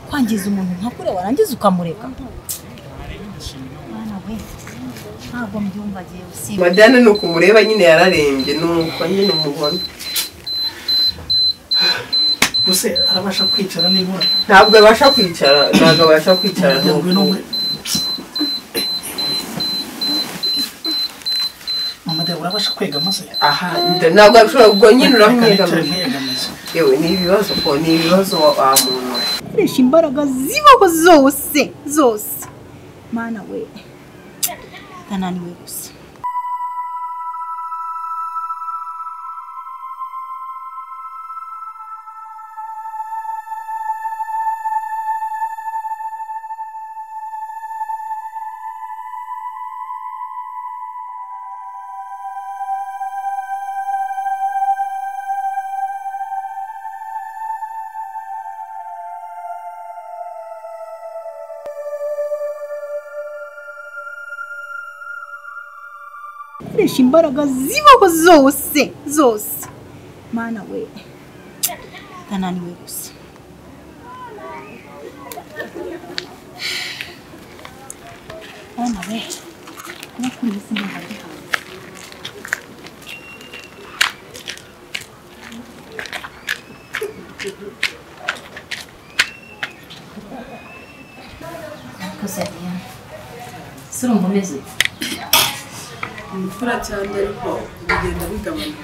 kwangiza umuntu nkakure warangiza ukamureka mwana we ntabwo mbyumva giye usiba Madana nuko umureba nyine yararembye nuko nyine umubona Bose arabasha kwicara nibura ntabwo abasha kwicara Mama de urabasha kwegama se aha ntabwo ashobora gonyine uramwegama yewe ni ibibazo wa muntu koresha imbaraga zibaho zose mana we ndananiwe gusa koresha imbaraga zibaho zose mana we ndananiwe gusa mana we nakuri isi ndahaga koseria surumva meze imfura cyane ariko bigenda bigabanuka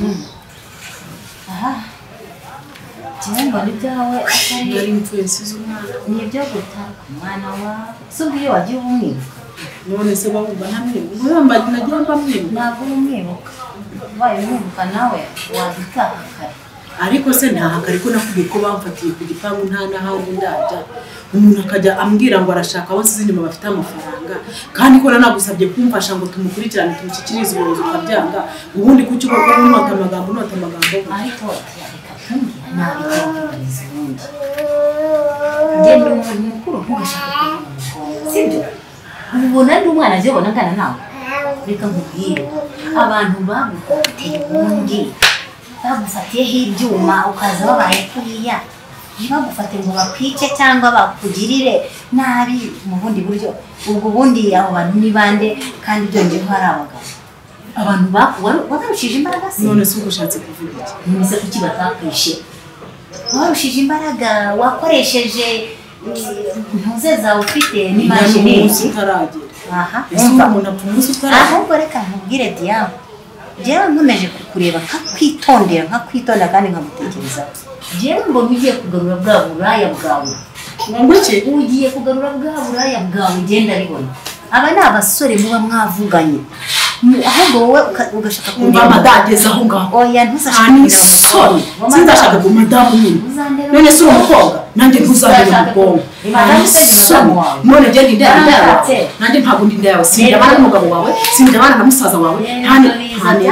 aha cyangwa n'ibyawe ari influence z'umwana ni ibyo gutaka umwana wa subwiye wagiye umwibuka none se bawumva ntamwibuka uramba nagira mbamwibuka ntabwo umwibuka baye umwibuka nawe wabitaha kare ariko se ntahaka ariko nakubwiye ko bamfatiye ku gipangu nta n'ahandi ndajya umuntu akajya ambwira ngo arashaka abo nsize inyuma bafite amafaranga kandi ko nanagusabye kumfasha ngo tumukurikirane tumushyikirize ubuyobozi ukabyanga ubundi kuki uba unota amagambo ariko reka kumbwira nabi cyangwa ubundi ngende umuntu mukuru ntugashaka sibyo ubona ndi umwana aje ubona ngana nawe reka nkubwire abantu baguteye ubundi bagufatiyeho ibyuma ukaza babaye kuriya ntibagufate ngo bakwice cyangwa bakugirire nabi mu bundi buryo ubwo bundi abo bantu ni bande kandi byongeyeho hari abantu bagarushije imbaraga se none se ugushatse kuvuga iki nise kuki batakwishe warushije imbaraga wakoresheje ntuze zawe ufite n'imagination utaragera aha ese umuntu apfumusha utaragera ahubwo reka nkubwire Diane jewe nkomeje kukureba nkakwitonda kandi nkamutekerezaho jewe mbona ugiye kugarura bwa buraya bwawe ugiye kugarura bwa buraya bwawe ugenda bibona aba ni abasore muba mwavuganye ahubwo wowe ugashaka kumva madageza aho ngaho oya ntuzashaka sinzashaka ku madamu nyine none se umukobwa nanjye ntuzabira umukobwa none je ndi ndaya nanjye ntabwo ndi ndaya sinjya bana n'umugabo wawe sinjya bana na musaza wawe hane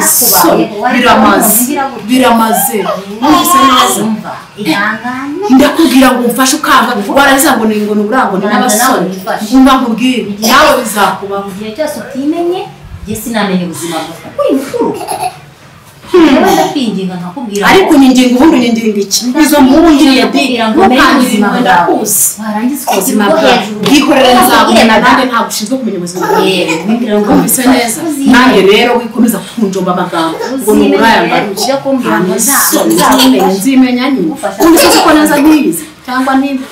biramaze nose neza ndakubwira ngo umfashe ukanga waraza ngo ni uburango ni n'abasore ngumva nkubwire nawe bizakuba mu gihe cyose utimenye je sinamenye ubuzima bwawe kuri mukuru ndapinginga nkakubwira ariko nyinginga ubundi nyinginga iki izo mbungiriye di ubuzima bwawe warangiza ubuzima bwawe bwikorera nzabona nanjye ntabwo ushinzwe kumenya ubuzima bwawe mbise neza nanjye rero wikomeza kunjomba amagambo ngo ni uraya mbaruje kumbwira ngo nzimenya nyine ubundi uzi ko neza ntiyizi cyangwa niba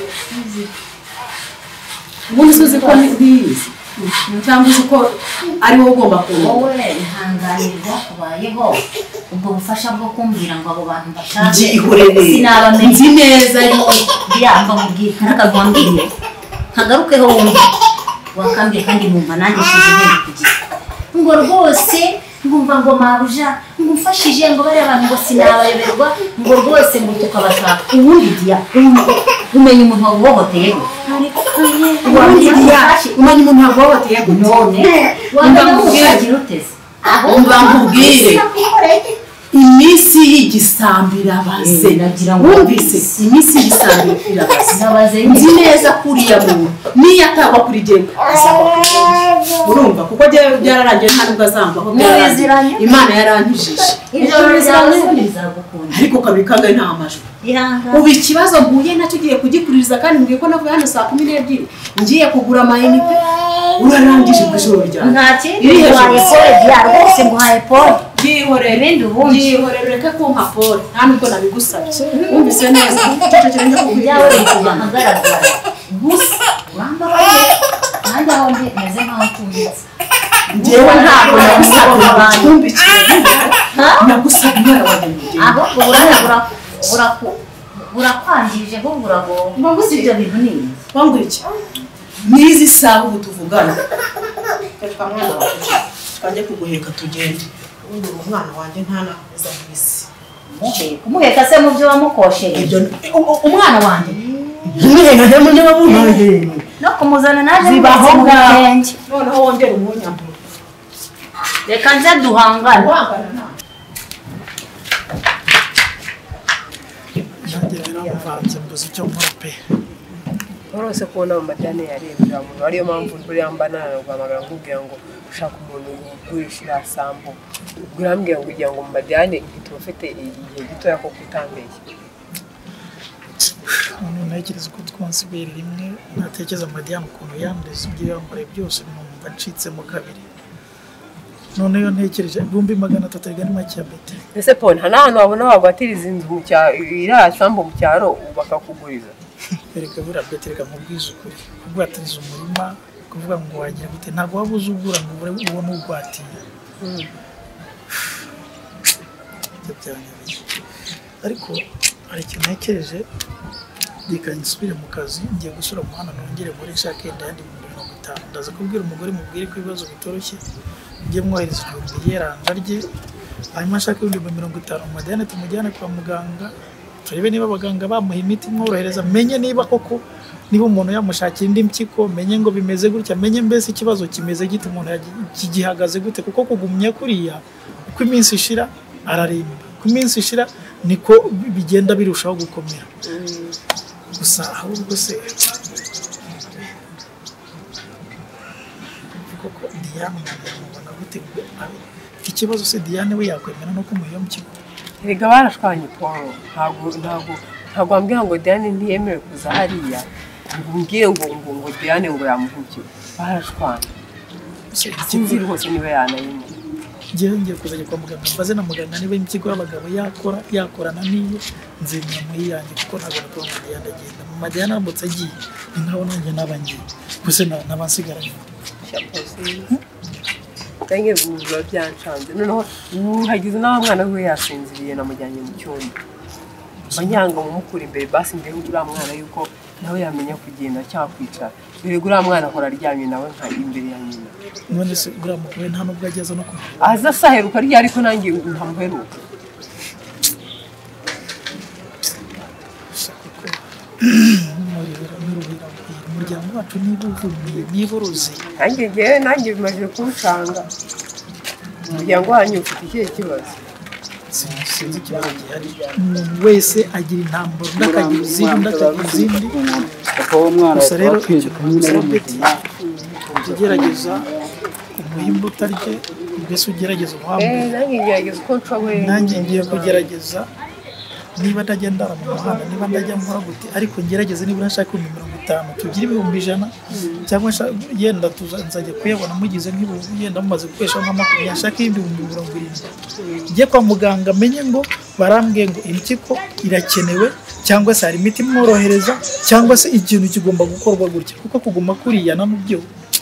ubundi uzi ko ntiyizi cyangwa uzi ko ari wowe ugomba kuba wowe ihanganirwa kubayeho ubwo bufasha bwo kumbwira ngo abo bantu bashaka sinabamenye nzi neza ariko byamba mubwira nakagwambiriye nkagarukeho wumva wakambye kandi numva nanjye shize ibintu kugira ngo rwose ngumva ngo mabuja ngumfashije ngo bari abantu ngo sinabayoberwa ngo rwose ngo tukabashaka ubundi dia umenye umuntu waguhohoteye umenye umuntu waguhohoteye none wangambwira uteze umva nkubwire imisi y'igisambira baze wumvise imisi y'igisambira baze nzi neza kuriya muntu niyo ataba kuri jye azaba urumva kuko byararangiye nta nubwo azambaho Imana yarantujije ariko kabikaga nta amajwi ubu ikibazo mpuye nacyo ugiye kugikuririza kandi mbwiye ko navuye hano saa 12 ngiye kugura amayinite urarangije ku ijoro ryawe nta kindi waye pole bya rwose nguhaye pole yihorere ibindi ubundi yihorere reka ko nka pole nta nubwo nabigusabye wumvise neza cecekere njya kubyawe kubahagaragara gusa wambaye kandi aho ndi meze nkaho tumbitse njyewe ntabwo nagusabye tumbikire nagusabye n'abandi ahubwo burakwangije ahubwo urago ibyo bintu ni wangura iki nizi saha ubu tuvugana reka mwana wacu twajye kuguheka tugende ubu umwana wanjye ntanakuza mwisi kumuheka se mu byo wamukosheje ibyo umwana wanjye nihenga he munye bamuhaye no kumuzana naje zibaho bwenge noneho wongera umunyamburo reka nze duhangana Vanze mbuzi cyo mpe Urose kubona amadane yarebye umuntu ariyo mpamvu uri yambanana rwamagara nkubwira ngo ushaka umuntu ugurishira sambu urambwira ngo ugira ngo madane igituma ufite igihe gito yako kutambeshye umuntu ntekereza ko twansibera rimwe natekereza Madiane ukuntu yandeze ibyo yambaye byose numva ncitse mu kabiri none yo ntekereje 300 igani make ya bete ese pone hano wabona wagwatiriza inzu mu cya ira sambu mu cyaro bakakuguriza ereka bura bete reka mubwiza ukuri kugwatiriza umurima kuvuga ngo wagira gute ntago wabuze ugura ngo ubone ugwatiye ariko ari kintu ntekereje nsubire mu kazi ngiye gusura mu hano nongere muri shake ndandi 50 ndaza kubwira umugore mubwire ko ibibazo bitoroshye ngiye mwohereza ibyo yeranja rye hanyuma shake 50 Madiane tumujyane kwa muganga turebe niba abaganga bamuha imiti mworohereza menye niba koko niba umuntu yamushakira indi mpyiko menye ngo bimeze gutya menye mbese ikibazo kimeze gite umuntu yagihagaze gute kuko kugumya kuriya uko iminsi ishira ararimba ku minsi ishira niko bigenda birushaho gukomera gusa ahubwo se koko Diane mubona gute ikibazo se Diane we yakwemera no kumuhiyo mu kigo erega barashwanye Paul ntago ambwira ngo Diane ntiyemewe kuza hariya mbwiye ngo Diane ngo yamuhukije barashwanye sinzi rwose niba yanayimwe ngiye kuzajya kwa muganga mbaze na muganga niba ikigo y'abagabo yakorana niyo nzimya mu yanjye kuko ntabwo nakora Madiane agenda mu Madiane ambutse agiye nkaho nanjye nabangiye gusa nabansigaranye Tangiye buzura byancanze noneho hagize n'abana we yasinziriye namujyanye mu cyumba banyanga mu mukuri imbere basi mbere uriya mwana yuko nawe yamenya kugenda cyangwa kwicara birego uriya mwana akora aryamye nawe nka imbere ya nyina none se uriya mukuru nta nubwo ageze no aza saheruka rya ariko nanjye ntamuheruka umuryango wacu niba uruzi nanjye bimaze kuncanga umuryango wanyu ufite ikihe kibazo sinzi ikibazo gihari umuntu wese agira intambaro ndakagira izindi gusa rero tugerageza umuhimbo utarye mbese ugerageza uhamwe nanjye ngiye kugerageza niba ndagenda mu muhanda niba ndajya nkora gute ariko ngerageze niba nashaka 50 tugire 100 cyangwa yenda tuzajya kuyabona mugize nk'ibuyenda mumaze gukoresha nka 20 nshaka 70 ngiye kwa muganga menye ngo barambwiye ngo impyiko irakenewe cyangwa se hari imiti mworohereza cyangwa se ikintu kigomba gukorwa gutya kuko kuguma kuriyana n'ubyo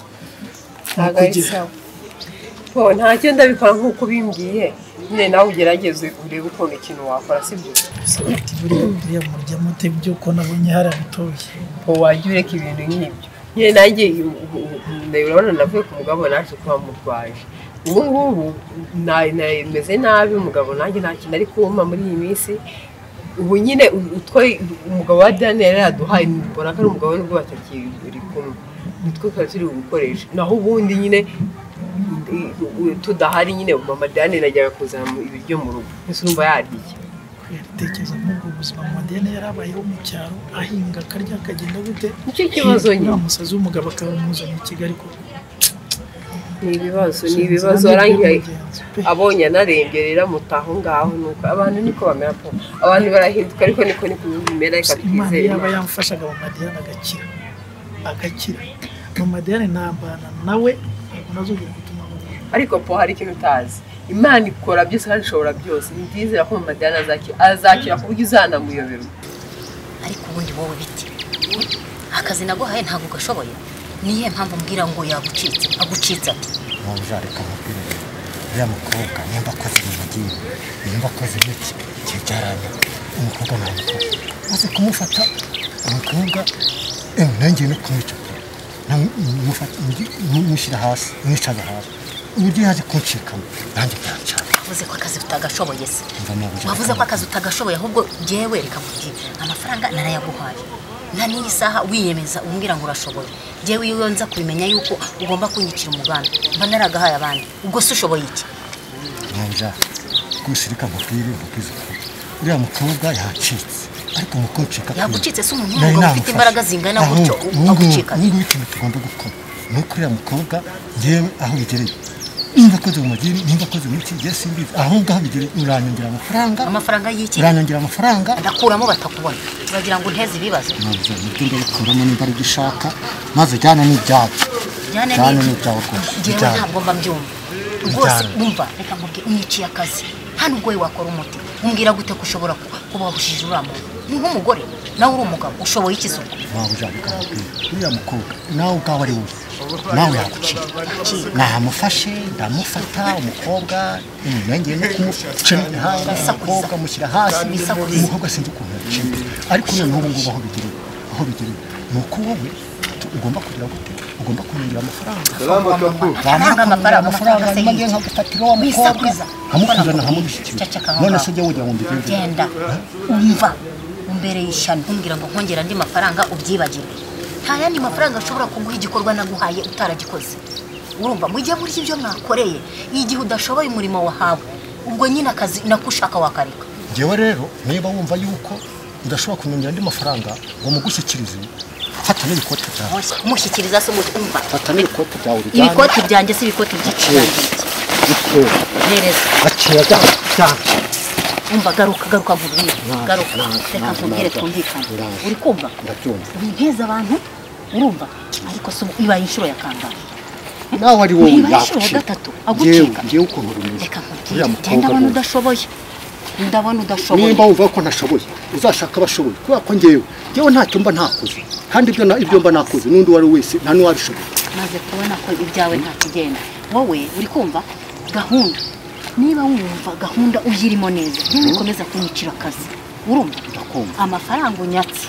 nta cyenda bikora nk'uko bimbwiye nyine nawe ugerageze urebe ukuntu ikintu wakora sibyo buriya murya mute byo ko nabonye hari abitoye wajya ureka ibintu nk'ibyo nyine nanjye urabona navuye ku mugabo naje kuba murwaje ubu ngubu meze nabi umugabo nanjye nta kintu ari kumpa muri iyi minsi ubu nyine umugabo wa Diane yari yaduhaye mbona ko ari umugabo nubwo batakiri kumwe nitwe turi gukoresha naho ubundi nyine tudahari nyine mama Diane najyaga kuzana ibiryo mu rugo ese urumva yaryiye tekereza nk'ubwo buzima Madiane yarabayeho mu cyaro ahinga akarya akagenda gute nicyo kibazo nyine umusazi w'umugabo akabamuzana i Kigali ko ni ibibazo arangiye abonye anarengerera mutaho ngaho nuko abantu niko bamera po abantu barahinduka ariko niko bimera ikatizera yaba yamfashaga mu madiyana agakira mu madiyana ntambana nawe nazogira gutuma ariko po hari ikintu utazi Imana ikora byose kandi ishobora byose ndizera ko mu madiyana azakira ku buryo uzanamuyoberwa ariko ubundi wowe biti akazi naguhaye ntabwo gashoboye niye mpamvu mbwira ngo yagucitse agucitse ati mujareka mubwire ya mukobwa nimba akoze mu madini nimba akoze iki cyaranye umukobwa nawe maze kumufata umukobwa nanjye no kumwica mushyira hasi mwicaza hasi uburyo yaje kunshikamo nanjye byancana wavuze ko akazi utagashoboye se wavuze ko akazi utagashoboye ahubwo jewe reka mubwire amafaranga narayaguhaye nta n'iyi saha wiyemeza umbwira ngo urashoboye jewe iyo nza kubimenya yuko ugomba kunyicira umuganda mba naragahaye abandi ubwo se ushoboye iki nanja gusirika mubwire mubwize uriya mukobwa yacitse ariko mukoncika yagucitse se umuntu ngo ufite imbaraga zingana gutyo agucika n'ubwo ikintu tugomba gukora nuko uriya mukobwa ngewe aho bigereye nimba akoze mu madini nimba akoze muri iki gihe simbizi aho ngaho bigereye uranyongera amafaranga y'iki uranyongera amafaranga ndakuramo batakubona uragira ngo nteze ibibazo nabyo nibyo ndabikuramo nimba ari gishaka maze jyana n'ibyacu jyana n'ibyawe rwose ngewe ntabwo mba mbyumva rwose umva reka mubwire unyiciye akazi hano ubwo wakora umuti umbwira gute ko ushobora kuba wabushije uramu ni nk'umugore nawe uri umugabo ushoboye ikizuba waba ujabika uriya mukobwa nawe ubwawe ari wowe nawe yagucira namufashe ndamufata umukobwa nengeye no kumuca ihanga umukobwa mushyira hasi umukobwa sinzi ukuntu yaciye ariko noneho ubu ngubu aho bigereye ni uko wowe ugomba kugira gute ugomba kumenya amafaranga ngiye nkagufatira wa mukobwa nkamukuzana nkamubishyikira none se jya wujya ngo mbigende genda umva umbere y'ishyano umbwira ngo nkongera andi mafaranga ubyibagirwe nta yandi mafaranga ashobora kuguha igikorwa naguhaye utaragikoze urumva mujye muri ibyo mwakoreye igihe udashoboye umurimo wahawe ubwo nyine akazi nakushaka wakareka ngewe rero niba wumva yuko udashobora kunyongera andi mafaranga ngo mugushyikirize fata n'ibikoti byawe umushyikiriza se umva fata n'ibikoti byawe ibikoti byanjye si ibikoti by'ikirangiriki nereza gaciye cyane umva garuka nkubwire garuka reka nkubwire twumvikane uri kumva ndabyumva nteza abantu urumva ariko se ibaye inshuro ya kangahe nawe ari wowe ibaye inshuro ya gatatu agucika ngewe ukuntu rumeze reka nkubwire ndabona udashoboye nimba wumva ko ntashoboye uzashaka abashoboye kubera ko ngewe ntacyo mba ntakoze kandi ibyo mba nakoze n'undi wari wese nta n'uwabishoboye maze kubona ko ibyawe nta kigenda wowe uri kumva gahunda niba wumva gahunda uyirimo neza ntiwikomeza kunyicira akazi urumva amafaranga unyatse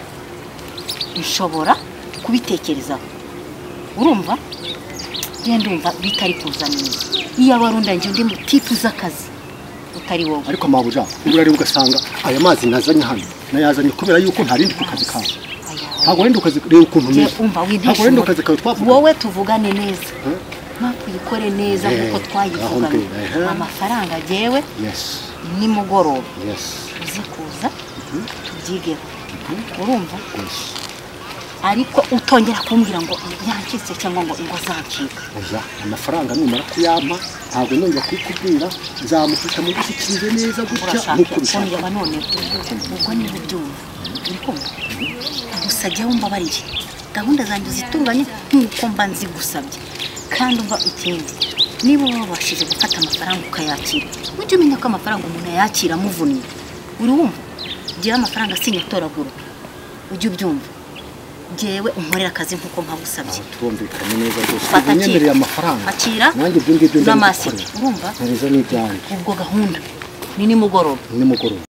ushobora kubitekerezaho urumva genda umva bitari kuza neza iyo abarundangiye undi mutipe z'akazi utari wowe ariko mabuja urari ugasanga aya mazi nazanye hano nayazanye kubera yuko ntarindi ku kazi kawe ntabwo wenda ukazi reba ukuntu umeze ntabwo wenda ukazi kawe twavuga wowe tuvugane neza tuyikore neza nk'uko twayivuganye amafaranga jewe nimugoroba uze kuza tubyigeho urumva ariko utongera kumbwira ngo yancitse cyangwa ngo ingo zancika amafaranga numara kuyampa ntabwo nongera kuyikubwira nzamufasha mu gushyikirize neza gutya nk'uko bishaka none ubwo ni ubyumva uri kumva gusa jya wumva barire gahunda zanjye zitunganye nk'uko mba nzigusabye kandi umva ikindi niba wabashije gufata amafaranga ukayakira ujye umenya ko amafaranga umuntu ayakira amuvunnye uri wumva gira amafaranga sinyatoragura ujye ubyumva jewe unkorera akazi nkuko mpagusabye turumvikana neza rwose unyemereye amafaranga akira nanjye ibyo ngibyo n'amasike urumva neza n'ibyanjye ubwo gahunda ni nimugoroba